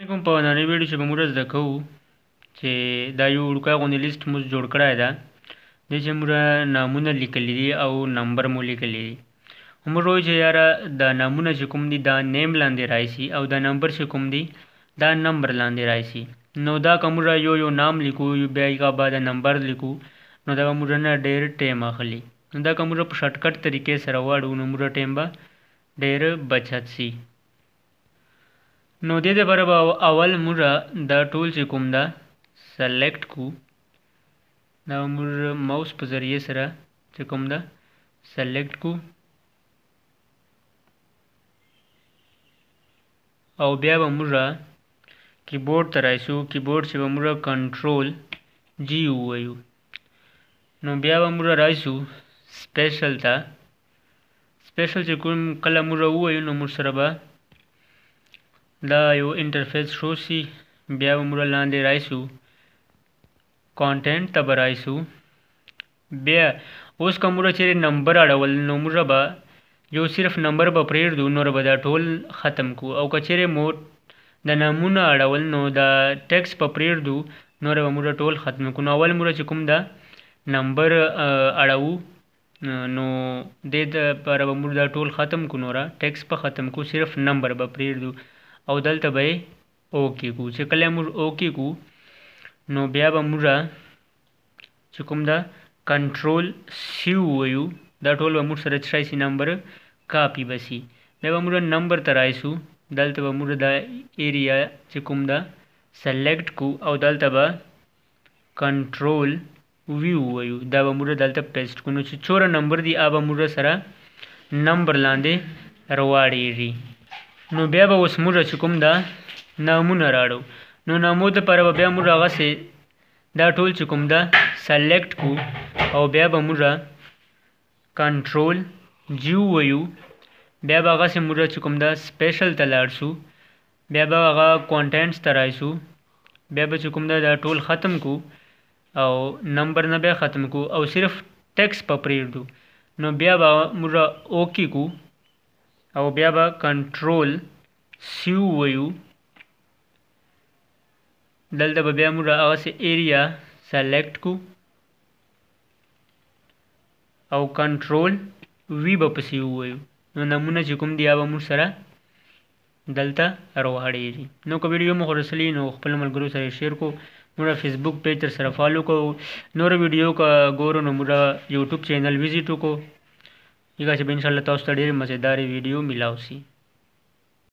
کوم په نړۍ ویډیو چې به موږ زده کوو چې دا یو وړوکی غوندې لیست موږ جوړ کړی ده دې چې موږ نامونه لیکلي دي او نمبر مو لیکلی دي موږ وایو چې یاره دا نامونه چې کوم دي دا نیم لاندې راشي او دا نمبر چې کوم دی دا نمبر لاندې راشي نو دا که موږ یو نام لیکو بیا یې بعد نمبر لیکو نو دا به موږ نه ډېر ټایم اخلي نو دا که موږ په شارټکټ طریقې سره واړو نو موږ ټایم به ډېر بچت شي نو دې لپاره به اول موږ دا ټول چې کوم ده سلیکټ کو دا موږ ماوس په ذریعې سره چې کوم ده سلیکټ کو او بیا به موږ کیبورډ ته راشو کیبورډ چې به موږ کنټرول جی ووایو نو بیا به موږ راشو سپیشل ته سپیشل چې کوم کله موږ ووایو نو موږ سره به دا یو انټرفیس شو شي بیا به موږ لاندې راشو کانټینټ ته به راشو بیا اوس که موږ چیرې نمبر اړول نو موږ به یو صرف نمبر به پرېږدو نور به دا ټول ختم کو او که چیرې مو د نامونه اړول نو دا ټیکس به پرېږدو نور به موږ ټول ختم کو نو اول موږ چې کوم دا نمبر اړوو نو دې دپاره به موږ دا ټول ختم کو نوره ټیکس به ختم کو صرف نمبر به پرېږدو او دلته به یې اوکې کو چې کله موږ اوکې کو نو بیا به موږ چې کوم ده کنټرول سی ووایو دا ټول به موږ سره څه شی نمبر کاپي به شي بیا به موږ نمبر ته راشو دلته به موږ دا ایریا چې کوم ده سلیکټ کو او دلته به کنټرول وی ووایو دا به موږ دلته پیسټ کو نو چې څومره نمبر دي هغه به موږ سره نمبر لاندې راواړېږي نو بیا به اوس موږ چې کوم ده نامونه راړو نو نامو دپاره به بیا موږ هغسې دا ټول چې کوم ده سلیکټ کو او بیا به موږ کنټرول جی ووایو بیا به هغسې موږ چې کوم ده سپیشل ته لاړ شو بیا به هغه کانټینټس ته راشو بیا به چې کوم ده دا ټول ختم کو او نمبر نه بیا ختم کو او صرف ټیکس په پرېږدو نو بیا به موږ اوکې کو او بیا به کنټرول سی ووایو دلته به بیا موږ هغسې ایریا سلیکټ کو او کنټرول وی به پسې ووایو نو نمونه چې کوم دي هغه به موږ سره دلته راواړېږي نو که ویډیو مو خوښلی نو خپلو ملګرو سره یې شیر کو موږ فیسبوک پیج تر سره فالو کوو نور ویډیو که ګورو نو موږ یوټیوب چینل وزټ وکړو هغه چې به انشاءالله تاسو ته ډېرې مزیدارې ویډیو میلاو شي